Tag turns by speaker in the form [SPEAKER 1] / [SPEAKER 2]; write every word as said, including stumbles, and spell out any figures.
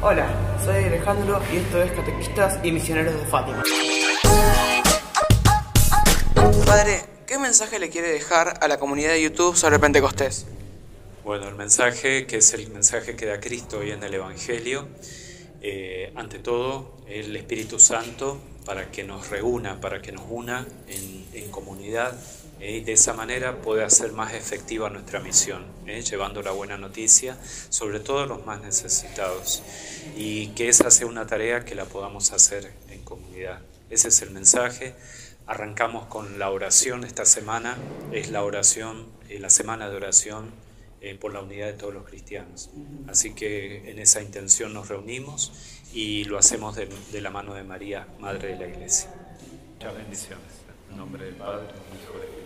[SPEAKER 1] Hola, soy Alejandro y esto es Catequistas y Misioneros de Fátima. Padre, ¿qué mensaje le quiere dejar a la comunidad de YouTube sobre Pentecostés?
[SPEAKER 2] Bueno, el mensaje, que es el mensaje que da Cristo hoy en el Evangelio, eh, ante todo el Espíritu Santo para que nos reúna, para que nos una en, en comunidad, eh, y de esa manera puede hacer más efectiva nuestra misión, eh, llevando la buena noticia, sobre todo a los más necesitados, y que esa sea una tarea que la podamos hacer en comunidad. Ese es el mensaje. Arrancamos con la oración esta semana, es la oración, eh, la semana de oración, Eh, por la unidad de todos los cristianos. Así que en esa intención nos reunimos y lo hacemos de, de la mano de María, Madre de la Iglesia. Muchas bendiciones. En nombre del Padre, del Hijo y del Espíritu.